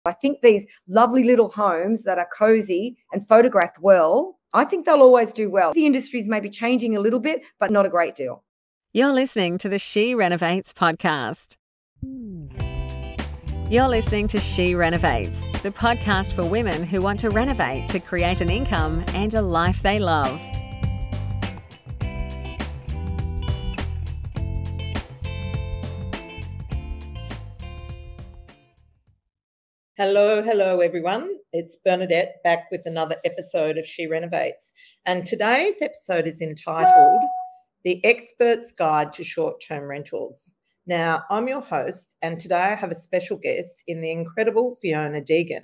I think these lovely little homes that are cozy and photographed well, I think they'll always do well. The industry's maybe changing a little bit, but not a great deal. You're listening to the She Renovates podcast. You're listening to She Renovates, the podcast for women who want to renovate to create an income and a life they love. Hello, everyone. It's Bernadette back with another episode of She Renovates. And today's episode is entitled The Expert's Guide to Short-Term Rentals. Now, I'm your host, and today I have a special guest in the incredible Fiona Deegan.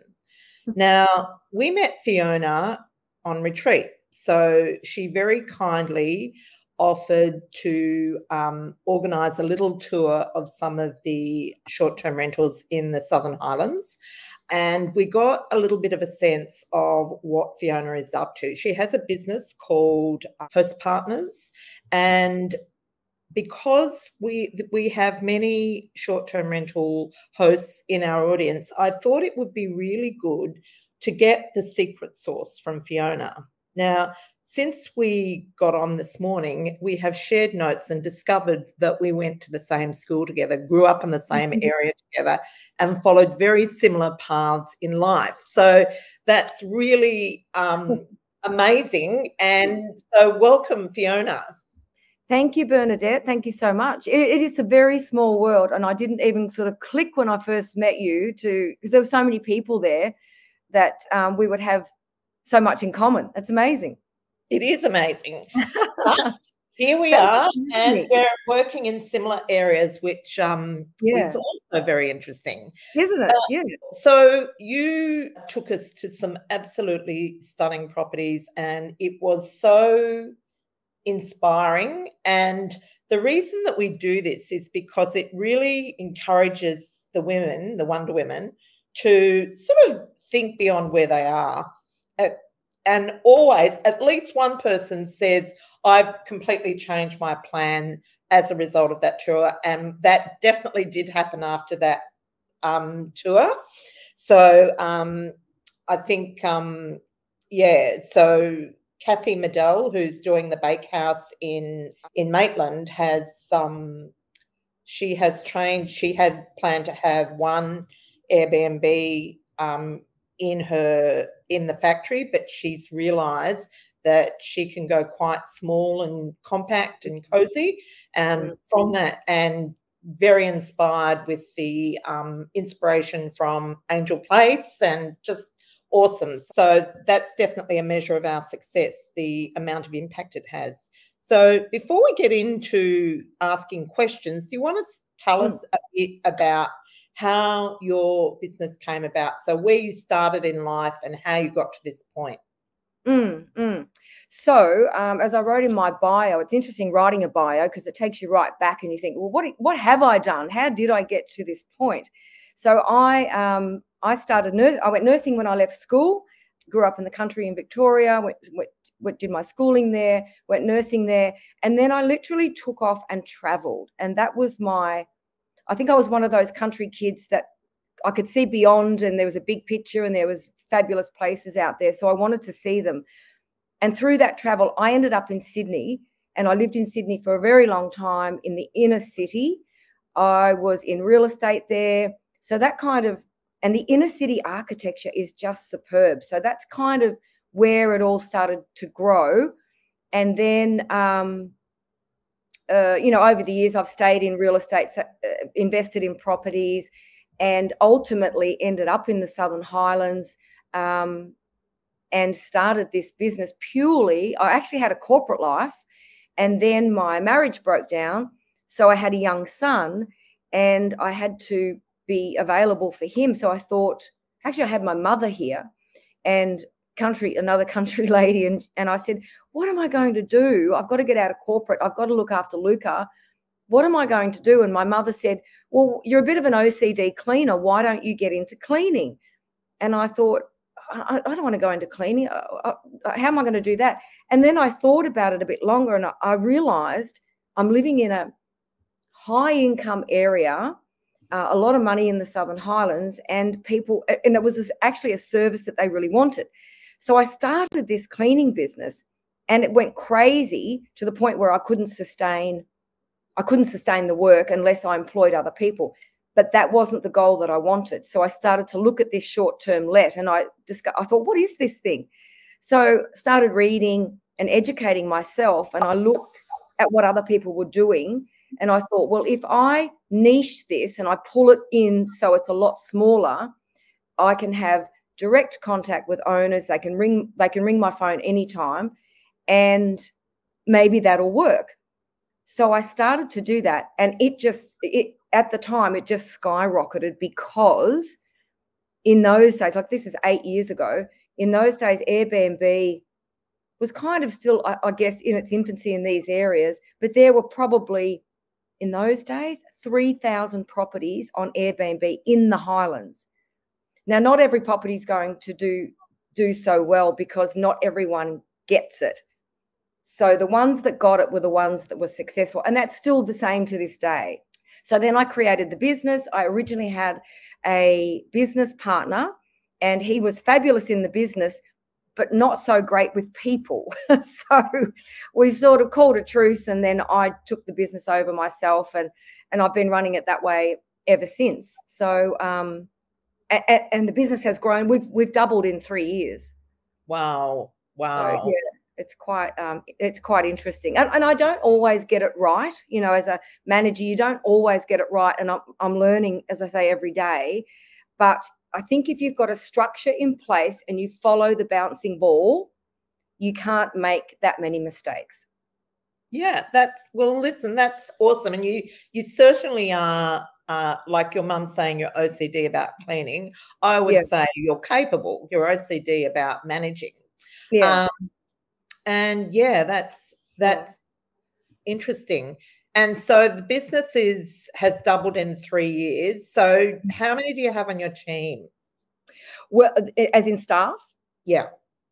Now, we met Fiona on retreat, so she very kindly offered to organise a little tour of some of the short-term rentals in the Southern Highlands. And we got a little bit of a sense of what Fiona is up to. She has a business called Host Partners, and because we have many short-term rental hosts in our audience, I thought it would be really good to get the secret sauce from Fiona. Now, since we got on this morning, we have shared notes and discovered that we went to the same school together, grew up in the same area together, and followed very similar paths in life. So that's really amazing. And so welcome, Fiona. Thank you, Bernadette. Thank you so much. It is a very small world, and I didn't even sort of click when I first met you because there were so many people there that we would have so much in common. It's amazing. It is amazing. But here we are, and we're working in similar areas, which is also very interesting. Isn't it? Yeah. So you took us to some absolutely stunning properties, and it was so inspiring. And the reason that we do this is because it really encourages the women, the Wonder Women, to sort of think beyond where they are. And always, at least one person says, I've completely changed my plan as a result of that tour. And that definitely did happen after that tour. So I think, so Kathy Medell, who's doing the Bakehouse in Maitland, she had planned to have one Airbnb in the factory, but she's realised that she can go quite small and compact and cozy from that, and very inspired with the inspiration from Angel Place, and just awesome. So that's definitely a measure of our success, the amount of impact it has. So before we get into asking questions, do you want to tell us a bit about how your business came about, so where you started in life and how you got to this point? So as I wrote in my bio, it's interesting writing a bio because it takes you right back and you think, well, what have I done? How did I get to this point? So I went nursing when I left school, grew up in the country in Victoria, did my schooling there, went nursing there, and then I literally took off and travelled. And that was I think I was one of those country kids that I could see beyond, and there was a big picture and there was fabulous places out there. So I wanted to see them. And through that travel, I ended up in Sydney, and I lived in Sydney for a very long time in the inner city. I was in real estate there. So that and the inner city architecture is just superb. So that's kind of where it all started to grow. And then, over the years, I've stayed in real estate, invested in properties, and ultimately ended up in the Southern Highlands and started this business purely. I actually had a corporate life, and then my marriage broke down. So I had a young son, and I had to be available for him. So I thought, actually, I had my mother here and another country lady, and I said, what am I going to do? I've got to get out of corporate. I've got to look after Luca. What am I going to do? And my mother said, well, you're a bit of an OCD cleaner. Why don't you get into cleaning? And I thought, I don't want to go into cleaning. How am I going to do that? And then I thought about it a bit longer, and I realised I'm living in a high income area a lot of money in the Southern Highlands, and it was actually a service that they really wanted. So I started this cleaning business, and it went crazy to the point where I couldn't sustain the work unless I employed other people. But that wasn't the goal that I wanted. So I started to look at this short-term let, and I thought, what is this thing? So started reading and educating myself, and I looked at what other people were doing, and I thought, well, if I niche this and I pull it in so it's a lot smaller, I can have direct contact with owners. They can ring my phone anytime, and maybe that'll work. So I started to do that, and at the time it just skyrocketed, because in those days, like this is 8 years ago, in those days Airbnb was kind of still, I guess, in its infancy in these areas, but there were probably in those days 3,000 properties on Airbnb in the Highlands. Now, not every property is going to do so well, because not everyone gets it. So the ones that got it were the ones that were successful, and that's still the same to this day. So then I created the business. I originally had a business partner, and he was fabulous in the business, but not so great with people. So we sort of called a truce, and then I took the business over myself, and I've been running it that way ever since. So and the business has grown. We've doubled in 3 years. Wow. So, yeah, it's quite interesting. And I don't always get it right. You know, as a manager, you don't always get it right. And I'm learning, as I say, every day. But I think if you've got a structure in place and you follow the bouncing ball, you can't make that many mistakes. Yeah, that's awesome. And you certainly are, like your mum saying you're OCD about cleaning. I would say you're capable. You're OCD about managing. Yeah. And yeah, that's interesting. And so the business has doubled in 3 years. So how many do you have on your team? Well, as in staff? Yeah.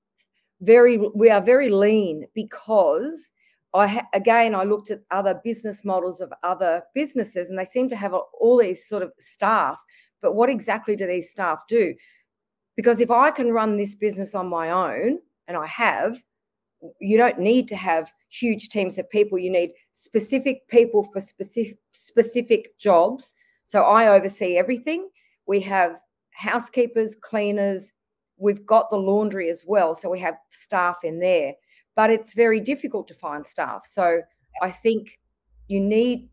We are very lean, because I looked at other business models of other businesses, and they seem to have all these sort of staff. But what exactly do these staff do? Because if I can run this business on my own, and I have, you don't need to have huge teams of people. You need specific people for specific jobs. So I oversee everything. We have housekeepers, cleaners. We've got the laundry as well. So we have staff in there. But it's very difficult to find staff. So I think you've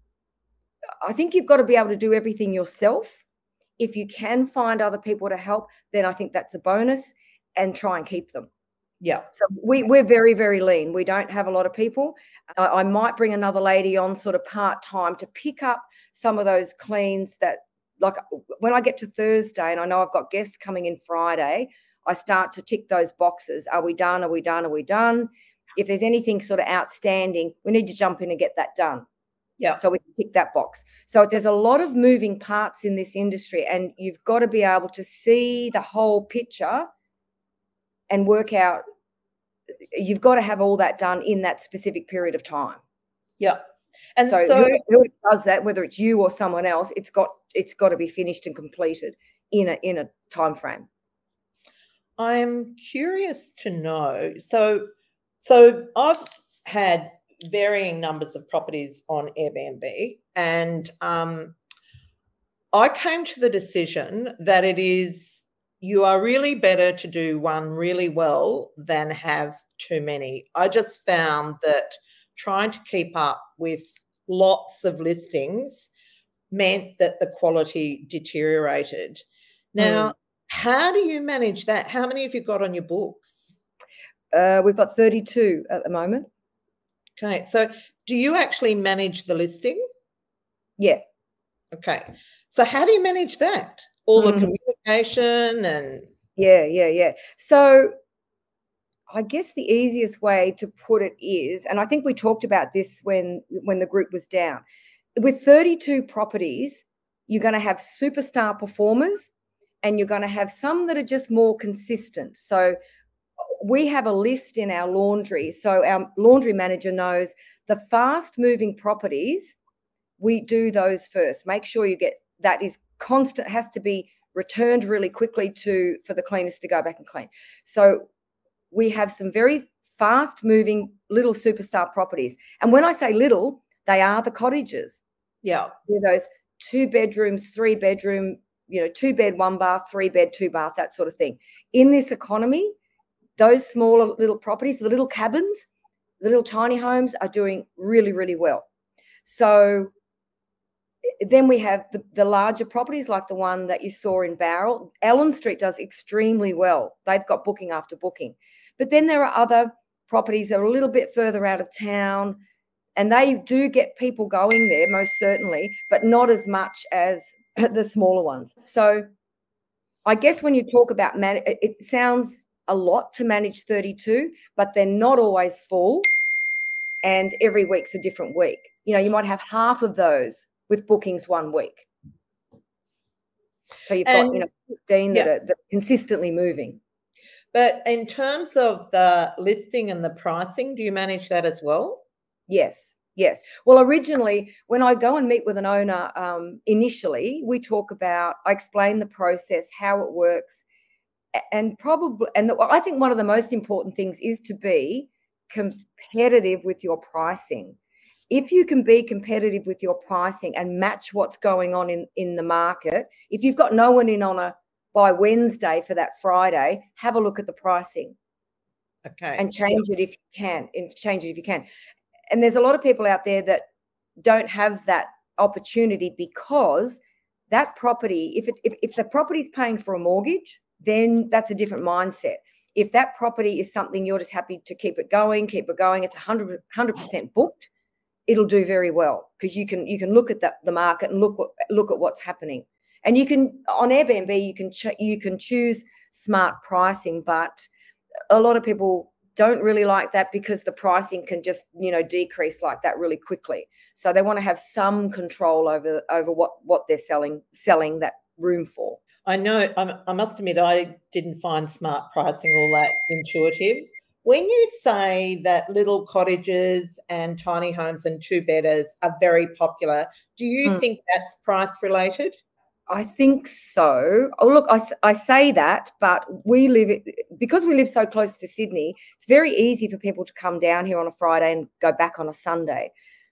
got to be able to do everything yourself. If you can find other people to help, then I think that's a bonus, and try and keep them. Yeah. So we're very, very lean. We don't have a lot of people. I might bring another lady on sort of part-time to pick up some of those cleans that, like when I get to Thursday and I know I've got guests coming in Friday, I start to tick those boxes. Are we done? Are we done? Are we done? If there's anything sort of outstanding, we need to jump in and get that done. Yeah. So we can tick that box. So there's a lot of moving parts in this industry, and you've got to be able to see the whole picture and work out. You've got to have all that done in that specific period of time. Yeah. And so whoever does that, whether it's you or someone else, it's got to be finished and completed in a time frame. I'm curious to know. So I've had varying numbers of properties on Airbnb, and I came to the decision that you are really better to do one really well than have too many. I just found that trying to keep up with lots of listings meant that the quality deteriorated. Now, how do you manage that? How many have you got on your books? We've got 32 at the moment. Okay. So do you actually manage the listing? Yeah. Okay. So how do you manage that? All the communication and... Yeah. So I guess the easiest way to put it is, and I think we talked about this when the group was down, with 32 properties, you're going to have superstar performers, and you're going to have some that are just more consistent. So we have a list in our laundry. So our laundry manager knows the fast moving properties, we do those first. Make sure you get that is constant, has to be returned really quickly for the cleaners to go back and clean. So we have some very fast moving little superstar properties. And when I say little, they are the cottages. Yeah. They're those 2 bedrooms, 3 bedroom, 2 bed, 1 bath, 3 bed, 2 bath, that sort of thing. In this economy, those smaller little properties, the little cabins, the little tiny homes are doing really, really well. So then we have the larger properties like the one that you saw in Bowral. Ellen Street does extremely well. They've got booking after booking. But then there are other properties that are a little bit further out of town, and they do get people going there, most certainly, but not as much as the smaller ones. So I guess when you talk about it sounds a lot to manage 32, but they're not always full, and every week's a different week. You might have half of those with bookings one week. So you've got 15 that are consistently moving. But in terms of the listing and the pricing, do you manage that as well? Yes. Well, originally, when I go and meet with an owner, initially, I explain the process, how it works, and I think one of the most important things is to be competitive with your pricing. If you can be competitive with your pricing and match what's going on in the market, if you've got no one in by Wednesday for that Friday, have a look at the pricing. Okay. And change it if you can. And there's a lot of people out there that don't have that opportunity because that property, if the property's paying for a mortgage, then that's a different mindset. If that property is something you're just happy to keep it going, it's 100% booked, it'll do very well because you can look at the market and look at what's happening. And you can, on Airbnb, you can choose smart pricing, but a lot of people don't really like that because the pricing can just, decrease like that really quickly. So they want to have some control over what they're selling that room for. I know, I must admit, I didn't find smart pricing all that intuitive. When you say that little cottages and tiny homes and 2-bedders are very popular, do you think that's price related? I think so. Oh, look, I say that, but because we live so close to Sydney, it's very easy for people to come down here on a Friday and go back on a Sunday.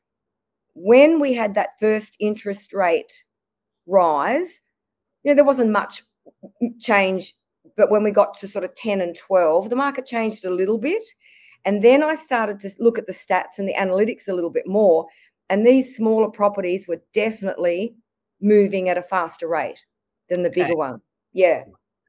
When we had that first interest rate rise, there wasn't much change, but when we got to sort of 10 and 12, the market changed a little bit. And then I started to look at the stats and the analytics a little bit more, and these smaller properties were definitely moving at a faster rate than the bigger one. Yeah.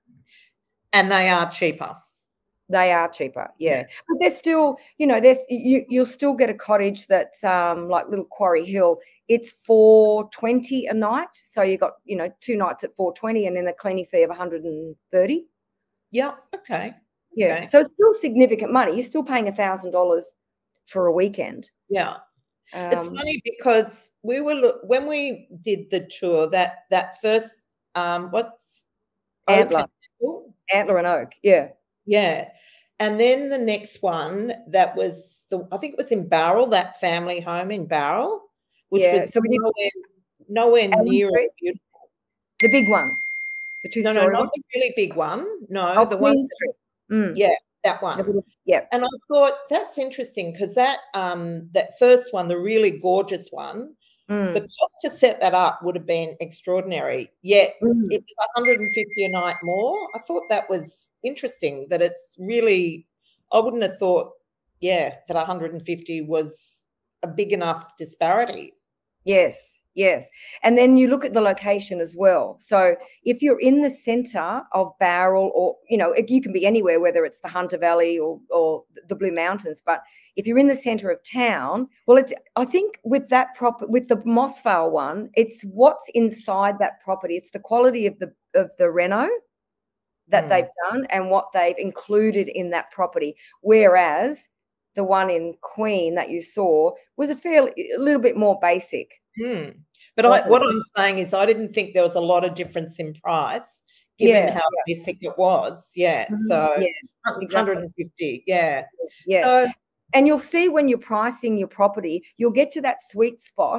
And they are cheaper. They are cheaper, yeah. But there's still, you'll still get a cottage that's like Little Quarry Hill. It's $420 a night. So you got, 2 nights at $420 and then a cleaning fee of $130. Yeah, okay. Yeah. Okay. So it's still significant money. You're still paying $1,000 for a weekend. Yeah. It's funny because when we did the tour, that first what's Antler and Oak, yeah. Yeah. And then the next one that was I think it was in Bowral, that family home in Bowral, which was nowhere near it. Beautiful. The big one. The 2-story No, one? not the really big one. No, the one. Yeah, that one. Yeah. And I thought that's interesting because that first one, the really gorgeous one, the cost to set that up would have been extraordinary. Yet it was $150 a night more. I thought that was interesting that it's really, I wouldn't have thought, that $150 was a big enough disparity. Yes. And then you look at the location as well. So if you're in the centre of Bowral or, you can be anywhere, whether it's the Hunter Valley or the Blue Mountains, but if you're in the centre of town, well, I think with the Mossvale one, it's what's inside that property. It's the quality of the reno that they've done and what they've included in that property. Whereas the one in Queen that you saw was a little bit more basic. But what I'm saying is I didn't think there was a lot of difference in price given how basic it was. Yeah. So $150. Yeah. Yeah. So, and you'll see when you're pricing your property, you'll get to that sweet spot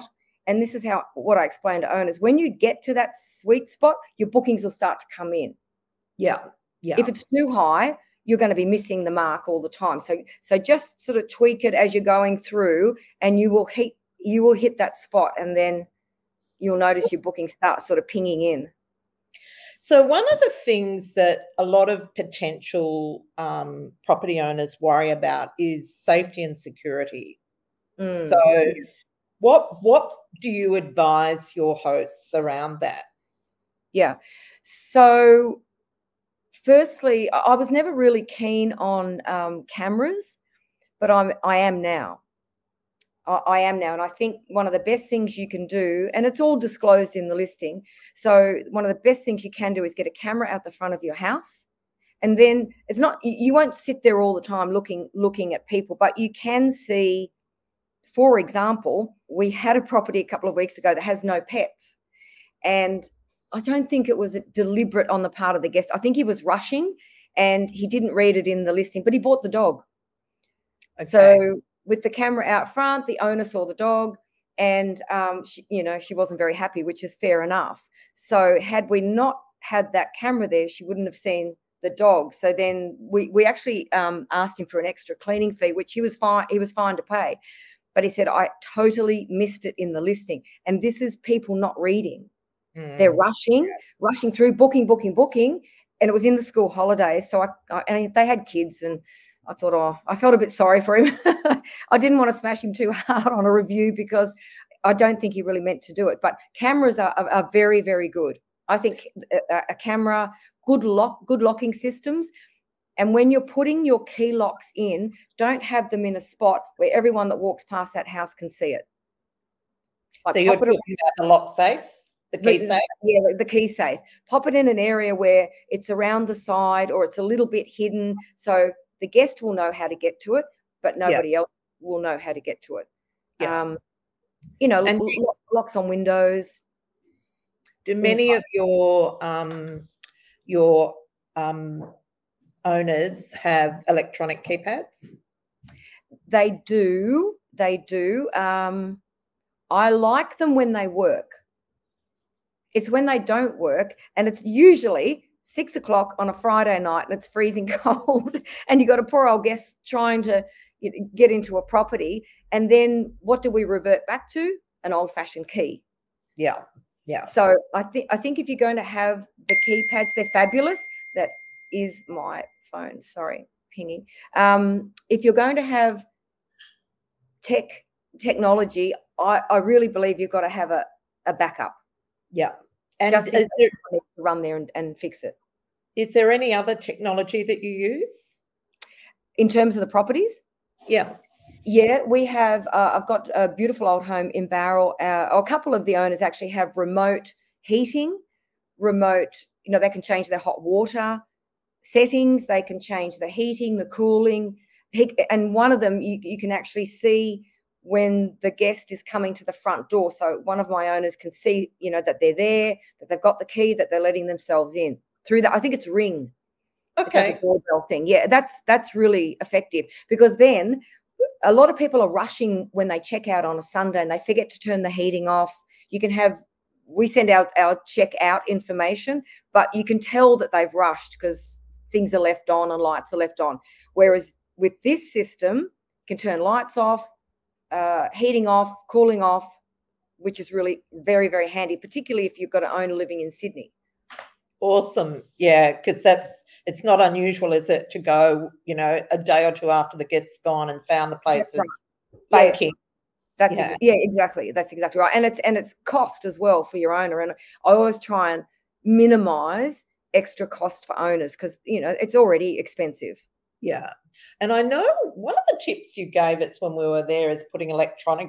and this is what I explain to owners, when you get to that sweet spot, your bookings will start to come in. Yeah. Yeah. If it's too high, you're going to be missing the mark all the time. So just sort of tweak it as you're going through, and you will hit that spot, and then you'll notice your bookings start sort of pinging in. So one of the things that a lot of potential property owners worry about is safety and security. So what do you advise your hosts around that? Yeah. So firstly, I was never really keen on cameras, but I am now. I am now. And I think one of the best things you can do, and it's all disclosed in the listing. So one of the best things you can do is get a camera out the front of your house. And then it's not, you won't sit there all the time looking at people, but you can see, for example, we had a property a couple of weeks ago that has no pets. And I don't think it was deliberate on the part of the guest. I think he was rushing and he didn't read it in the listing, but he bought the dog. Okay. So with the camera out front, the owner saw the dog, and she wasn't very happy, which is fair enough. So had we not had that camera there, she wouldn't have seen the dog. So then we actually asked him for an extra cleaning fee, which he was fine to pay. But he said, I totally missed it in the listing. And this is people not reading. They're rushing through, booking. And it was in the school holidays. So and they had kids, and I thought, I felt a bit sorry for him. I didn't want to smash him too hard on a review because I don't think he really meant to do it. But cameras are very, very good. I think a camera, good locking systems. And when you're putting your key locks in, don't have them in a spot where everyone that walks past that house can see it. So you're talking about the lock safe? The key safe? Yeah, the key safe. Pop it in an area where it's around the side or it's a little bit hidden. So the guest will know how to get to it, but nobody else will know how to get to it. Yeah. And locks on windows. Do many of your owners have electronic keypads? They do. I like them when they work. It's when they don't work, and it's usually 6 o'clock on a Friday night and it's freezing cold and you've got a poor old guest trying to get into a property. And then what do we revert back to? An old-fashioned key. Yeah. So I think if you're going to have the keypads, they're fabulous. That is my phone. Sorry, pinging. If you're going to have technology, I really believe you've got to have a backup. Yeah. And just is there, needs to run there and fix it. Is there any other technology that you use? In terms of the properties? Yeah. Yeah, we have, I've got a beautiful old home in Bowral. A couple of the owners actually have remote heating, they can change their hot water settings. They can change the heating, the cooling. And one of them, you can actually see when the guest is coming to the front door. So one of my owners can see, that they're there, that they've got the key, that they're letting themselves in through that. I think it's Ring. Okay. It's a doorbell thing. Yeah, that's really effective, because then a lot of people are rushing when they check out on a Sunday and they forget to turn the heating off. We send out our check out information, but you can tell that they've rushed because things are left on and lights are left on. Whereas with this system, you can turn lights off, heating off, cooling off, which is really very, very handy, particularly if you've got an owner living in Sydney. Awesome. Yeah, because it's not unusual, is it, to go, a day or two after the guest's gone and found the place is baking. Exactly. That's exactly right. And it's cost as well for your owner. And I always try and minimize extra cost for owners because, it's already expensive. Yeah. And I know one of the tips you gave us when we were there is putting electric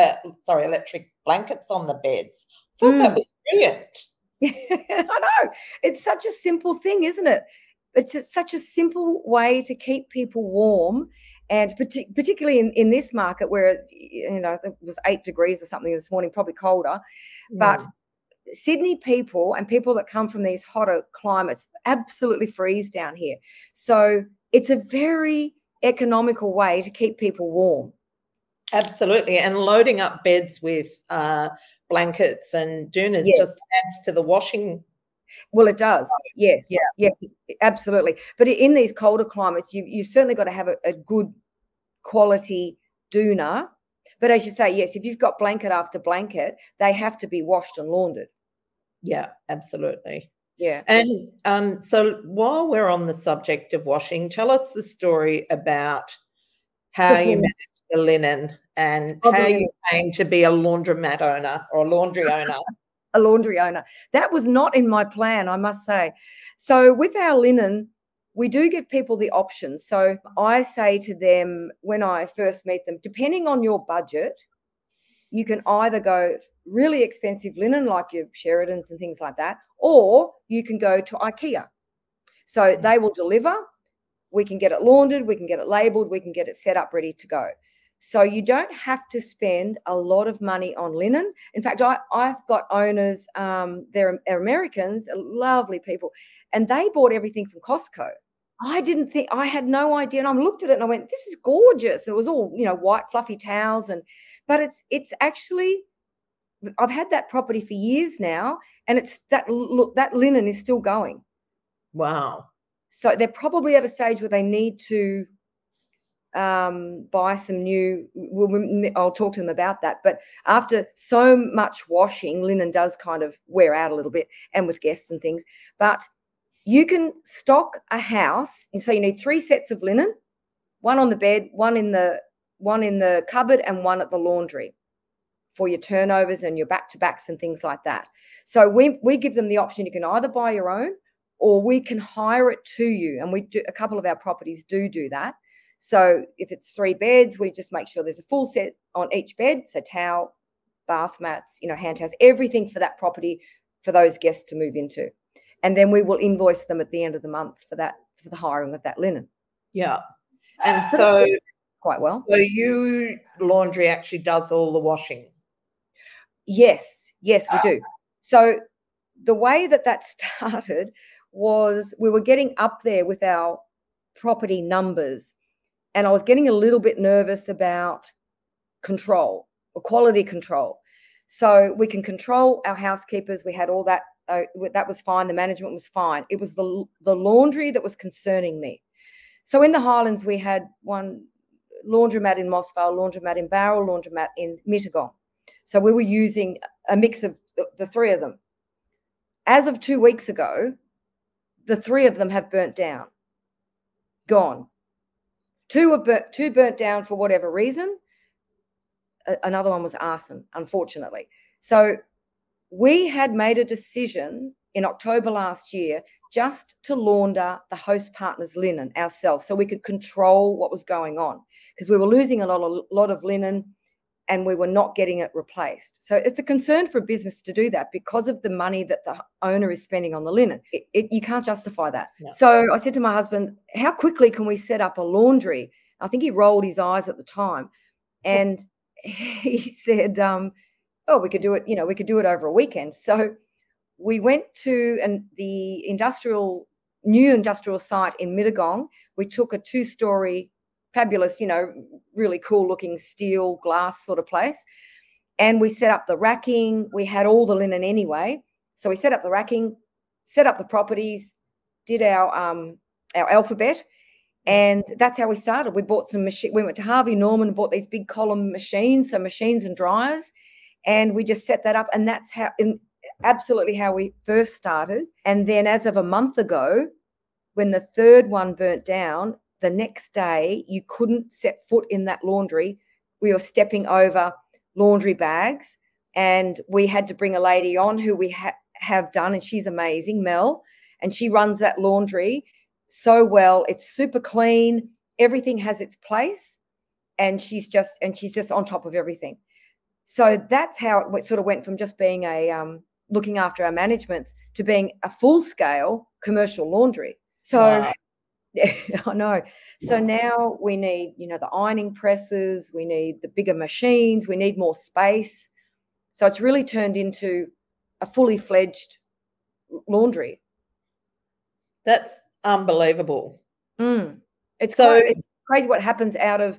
blankets on the beds. I thought that was brilliant. I know. It's such a simple thing, isn't it? It's such a simple way to keep people warm. And particularly in this market where it's, I think it was 8 degrees or something this morning, probably colder. But Sydney people and people that come from these hotter climates absolutely freeze down here. So it's a very economical way to keep people warm. Absolutely. And loading up beds with blankets and doonas just adds to the washing. Well, it does. Yes. Yeah. Yes, absolutely. But in these colder climates, you certainly got to have a good quality doona. But as you say, yes, if you've got blanket after blanket, they have to be washed and laundered. Yeah, absolutely. Yeah. And so while we're on the subject of washing, tell us the story about how you managed the linen and how you came to be a laundromat owner or a laundry owner. A laundry owner. That was not in my plan, I must say. So with our linen, we do give people the option. So I say to them when I first meet them, depending on your budget, you can either go really expensive linen like your Sheridans and things like that, or you can go to IKEA. So they will deliver. We can get it laundered, we can get it labelled, we can get it set up ready to go. So you don't have to spend a lot of money on linen. In fact, I've got owners, they're Americans, lovely people, and they bought everything from Costco. I had no idea. And I looked at it and I went, this is gorgeous. And it was all, white fluffy towels. But it's actually, I've had that property for years now, and it's that linen is still going. Wow. So they're probably at a stage where they need to buy some new, I'll talk to them about that. But after so much washing, linen does kind of wear out a little bit, and with guests and things. But you can stock a house, and so you need 3 sets of linen, one on the bed, one in the cupboard, and one at the laundry for your turnovers and your back-to-backs and things like that. So we give them the option. You can either buy your own, or we can hire it to you. And we do, a couple of our properties do that. So if it's 3 beds, we just make sure there's a full set on each bed. So towel, bath mats, hand towels, everything for that property for those guests to move into. And then we will invoice them at the end of the month for the hiring of that linen. Yeah. And so quite well. So you laundry actually does all the washing? Yes, we do. So the way that started was we were getting up there with our property numbers, and I was getting a little bit nervous about control or quality control. So we can control our housekeepers. We had all that. That was fine. The management was fine. It was the laundry that was concerning me. So in the Highlands, we had one laundromat in Mossvale, laundromat in Bowral, laundromat in Mittagong. So we were using a mix of the 3 of them. As of 2 weeks ago, the 3 of them have burnt down, gone. 2 burnt down for whatever reason. Another one was arson, unfortunately. So we had made a decision in October last year just to launder the host partner's linen ourselves so we could control what was going on, because we were losing a lot of linen and we were not getting it replaced. So it's a concern for a business to do that because of the money that the owner is spending on the linen. You can't justify that. No. So I said to my husband, how quickly can we set up a laundry? I think he rolled his eyes at the time. And he said, we could do it, we could do it over a weekend. So we went to the new industrial site in Mittagong. We took a 2-story, fabulous, really cool looking steel glass sort of place. And we set up the racking. We had all the linen anyway. So we set up the racking, set up the properties, did our alphabet. And that's how we started. We bought some machine. We went to Harvey Norman and bought these big column machines, so machines and dryers. And we just set that up. And that's absolutely how we first started. And then as of a month ago, when the 3rd one burnt down, the next day you couldn't set foot in that laundry. We were stepping over laundry bags, and we had to bring a lady on who we have done, and she's amazing, Mel, and she runs that laundry so well. It's super clean. Everything has its place, and she's just on top of everything. So that's how it sort of went from just being looking after our managements to being a full-scale commercial laundry. So wow. I know. So now we need, the ironing presses, we need the bigger machines, we need more space. So it's really turned into a fully fledged laundry. That's unbelievable. It's crazy what happens out of,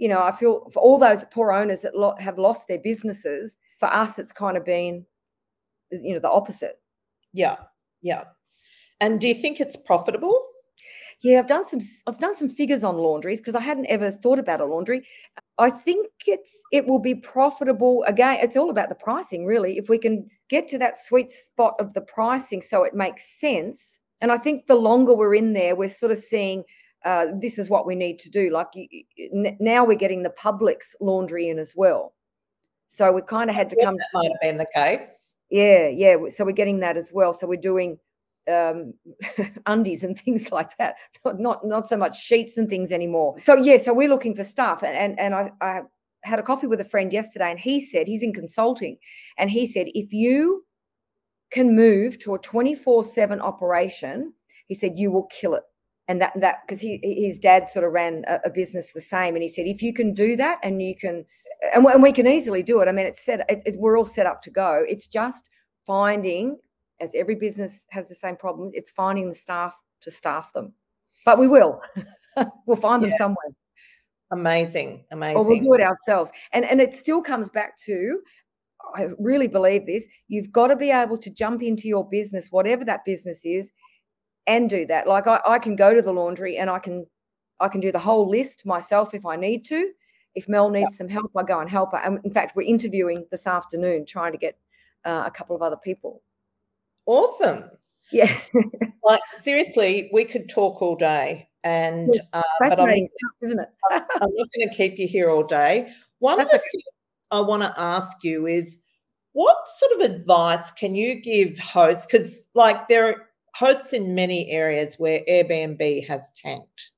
I feel for all those poor owners that have lost their businesses, for us, it's kind of been, the opposite. Yeah. Yeah. And do you think it's profitable? Yeah, I've done some figures on laundries because I hadn't ever thought about a laundry. I think it will be profitable. Again, it's all about the pricing, really. If we can get to that sweet spot of the pricing so it makes sense. And I think the longer we're in there, we're sort of seeing this is what we need to do. Like now we're getting the public's laundry in as well. So we kind of had to come. That might have been the case. Yeah. So we're getting that as well. So we're doing undies and things like that, not so much sheets and things anymore. So we're looking for staff, and I had a coffee with a friend yesterday, and he said he's in consulting, and he said if you can move to a 24/7 operation, he said you will kill it. And that because his dad sort of ran a business the same, and he said if you can do that, and you can, and we can easily do it. I mean, we're all set up to go. It's just finding, as every business has the same problem, it's finding the staff to staff them. But we will. We'll find them somewhere. Amazing. Or we'll do it ourselves. And it still comes back to, I really believe this, you've got to be able to jump into your business, whatever that business is, and do that. Like I can go to the laundry and I can do the whole list myself if I need to. If Mel needs some help, I go and help her. And in fact, we're interviewing this afternoon, trying to get a couple of other people. Awesome. Yeah. Like seriously, we could talk all day, and but fascinating stuff, isn't it? I'm not going to keep you here all day. One of the things I want to ask you is, what sort of advice can you give hosts? Because like there are hosts in many areas where Airbnb has tanked,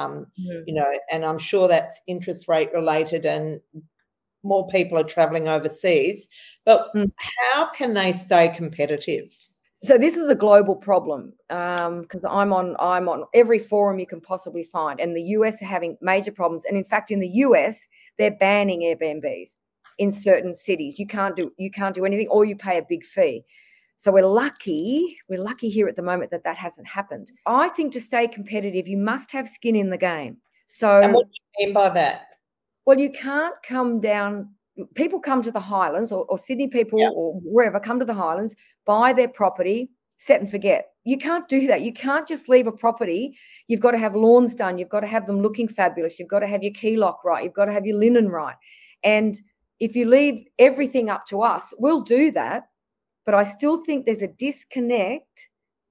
and I'm sure that's interest rate related, and more people are traveling overseas. But how can they stay competitive? So this is a global problem because I'm on every forum you can possibly find, and the US are having major problems. And in fact, in the US, they're banning Airbnbs in certain cities. You can't do anything, or you pay a big fee. So we're lucky here at the moment that hasn't happened. I think to stay competitive, you must have skin in the game. So, and what do you mean by that? Well, you can't come down. People come to the Highlands, or Sydney people, or wherever, come to the Highlands, buy their property, set and forget. You can't do that. You can't just leave a property. You've got to have lawns done. You've got to have them looking fabulous. You've got to have your key lock right. You've got to have your linen right. And if you leave everything up to us, we'll do that. But I still think there's a disconnect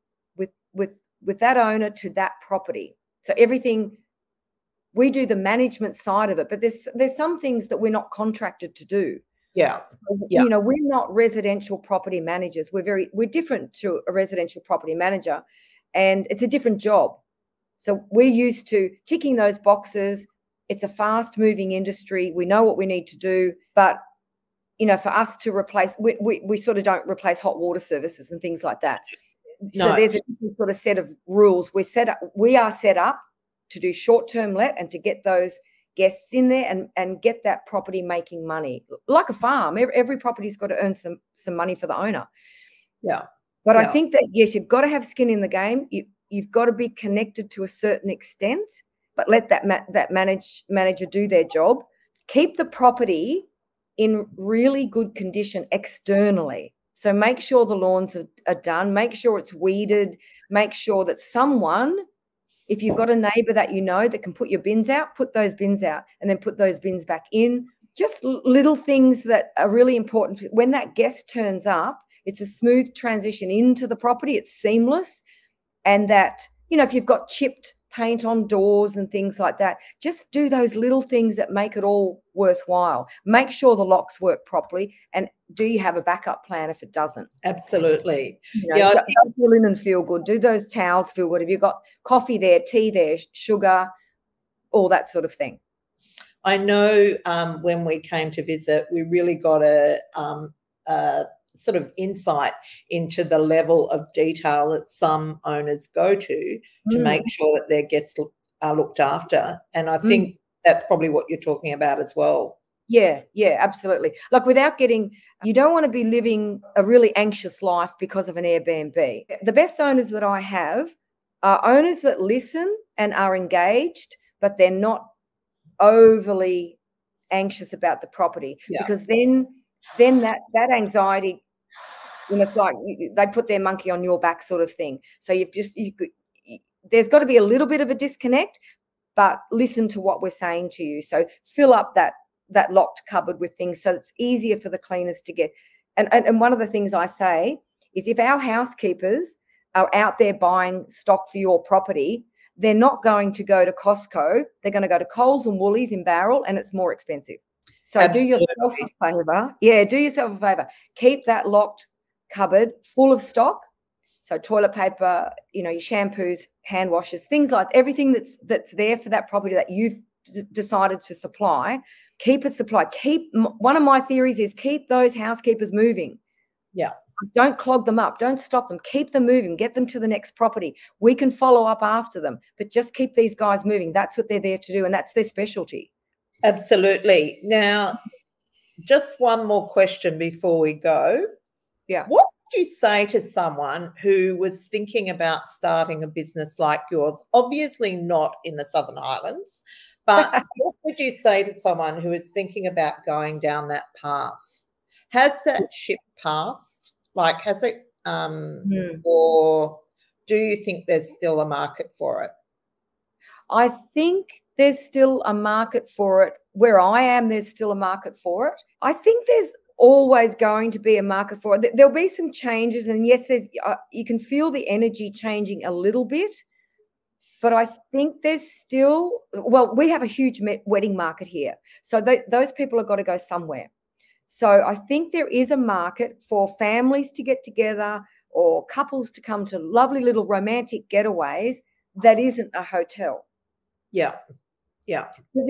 with that owner to that property. So everything, we do the management side of it, but there's some things that we're not contracted to do. Yeah. So, we're not residential property managers. We're different to a residential property manager, and it's a different job. So we're used to ticking those boxes. It's a fast moving industry. We know what we need to do, but for us to replace, we sort of don't replace hot water services and things like that. No. So there's a different sort of set of rules. We are set up to do short-term let and to get those guests in there and get that property making money. Like a farm, every property's got to earn some money for the owner. Yeah. But I think that, yes, you've got to have skin in the game. You've got to be connected to a certain extent, but let that manager do their job. Keep the property in really good condition externally. So make sure the lawns are done. Make sure it's weeded. Make sure that someone, if you've got a neighbour that that can put your bins out, put those bins out and then put those bins back in. Just little things that are really important. When that guest turns up, it's a smooth transition into the property. It's seamless. And that, if you've got chipped paint on doors and things like that, just do those little things that make it all worthwhile. Make sure the locks work properly. And do you have a backup plan if it doesn't? Absolutely. Does your linen feel good? Do those towels feel good? Have you got coffee there, tea there, sugar, all that sort of thing? I know when we came to visit, we really got a sort of insight into the level of detail that some owners go to make sure that their guests are looked after. And I think that's probably what you're talking about as well. Yeah, absolutely. Like you don't want to be living a really anxious life because of an Airbnb. The best owners that I have are owners that listen and are engaged, but they're not overly anxious about the property, because then that anxiety, it's like they put their monkey on your back sort of thing. So there's got to be a little bit of a disconnect, but listen to what we're saying to you. So fill up that locked cupboard with things so it's easier for the cleaners to get. And one of the things I say is, if our housekeepers are out there buying stock for your property, they're not going to go to Costco. They're going to go to Coles and Woolies in Barrel, and it's more expensive. So Absolutely. do yourself a favour. Yeah, do yourself a favour. Keep that locked cupboard full of stock. So toilet paper, your shampoos, hand washes, things like everything that's there for that property that you've decided to supply. Keep it supplied. One of my theories is keep those housekeepers moving. Yeah. Don't clog them up. Don't stop them. Keep them moving. Get them to the next property. We can follow up after them, but just keep these guys moving. That's what they're there to do, and that's their specialty. Absolutely. Now, just one more question before we go. Yeah. What would you say to someone who was thinking about starting a business like yours? Obviously not in the Southern Islands, but what would you say to someone who is thinking about going down that path? Has that ship passed? Like, has it, or do you think there's still a market for it? I think there's still a market for it. Where I am, there's still a market for it. I think there's always going to be a market for it. There'll be some changes, and yes, you can feel the energy changing a little bit, but I think there's still, we have a huge wedding market here. So those people have got to go somewhere. So I think there is a market for families to get together or couples to come to lovely little romantic getaways that isn't a hotel. Yeah. Yeah.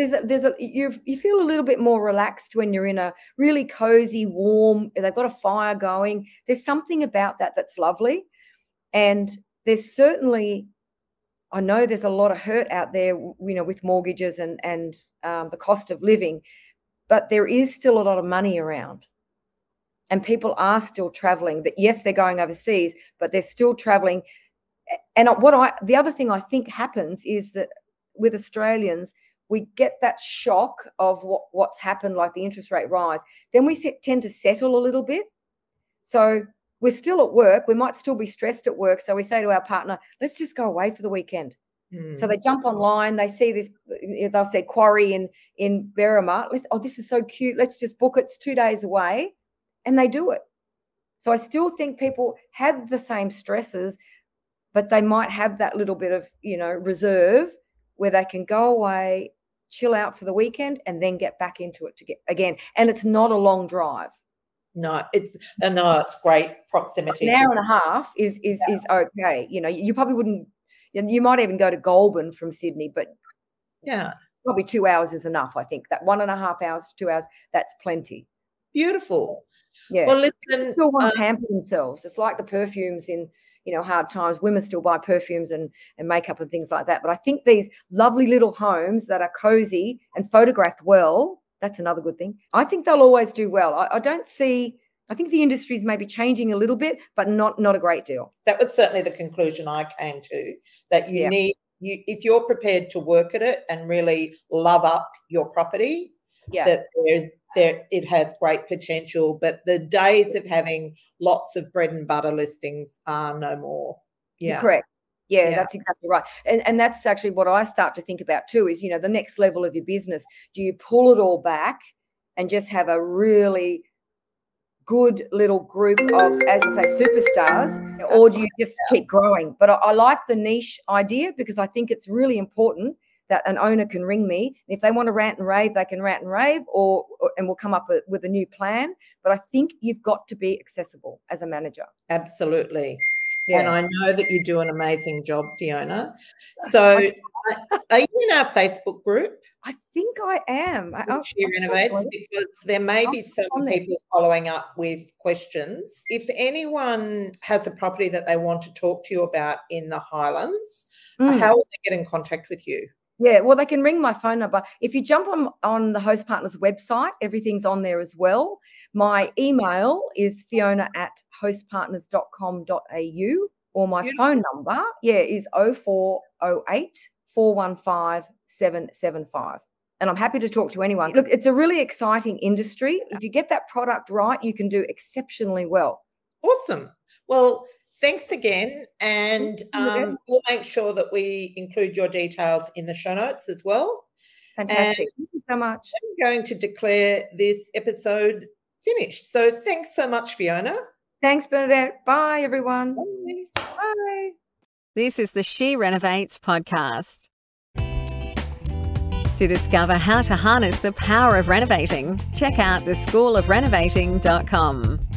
You feel a little bit more relaxed when you're in a really cozy, warm, they've got a fire going. There's something about that that's lovely. And there's certainly, I know there's a lot of hurt out there, with mortgages and the cost of living, but there is still a lot of money around. And people are still traveling. Yes, they're going overseas, but they're still traveling. And the other thing I think happens is that with Australians, we get that shock of what's happened, like the interest rate rise. Then we tend to settle a little bit. So we're still at work. We might still be stressed at work. So we say to our partner, let's just go away for the weekend. So they jump online. They see this, they'll say quarry in Berrima. This is so cute. Let's just book it. It's 2 days away. And they do it. So I still think people have the same stresses, but they might have that little bit of, reserve where they can go away, chill out for the weekend, and then get back into it again. And it's not a long drive. No, it's great proximity. An hour and a half is okay. You probably wouldn't. You might even go to Goulburn from Sydney, but probably 2 hours is enough. I think that 1.5 hours to 2 hours, that's plenty. Beautiful. Yeah. Well, listen, people still want to pamper themselves. It's like the perfumes in hard times. Women still buy perfumes and makeup and things like that. But I think these lovely little homes that are cozy and photographed well, that's another good thing. I think they'll always do well. I think the industry is maybe changing a little bit, but not a great deal. That was certainly the conclusion I came to, that you need, if you're prepared to work at it and really love up your property, that it has great potential. But the days of having lots of bread and butter listings are no more. Yeah. Correct. Yeah, that's exactly right. And that's actually what I start to think about too is, the next level of your business. Do you pull it all back and just have a really good little group of, as I say, superstars, or do you just keep growing? But I like the niche idea because I think it's really important that an owner can ring me. And if they want to rant and rave, they can rant and rave, and we'll come up with a new plan. But I think you've got to be accessible as a manager. Absolutely. Yeah. And I know that you do an amazing job, Fiona. So are you in our Facebook group? I think I am. She Renovates, because there may be some people following up with questions. If anyone has a property that they want to talk to you about in the Highlands, how will they get in contact with you? Yeah, well, they can ring my phone number. If you jump on the Host Partners website, everything's on there as well. My email is fiona@hostpartners.com.au, or my phone number, is 0408 415 775. and I'm happy to talk to anyone. Look, it's a really exciting industry. If you get that product right, you can do exceptionally well. Awesome. Well, thanks again. And we'll make sure that we include your details in the show notes as well. Fantastic. Thank you so much. I'm going to declare this episode finished. So thanks so much, Fiona. Thanks, Bernadette. Bye, everyone. Bye. Bye. This is the She Renovates podcast. To discover how to harness the power of renovating, check out theschoolofrenovating.com.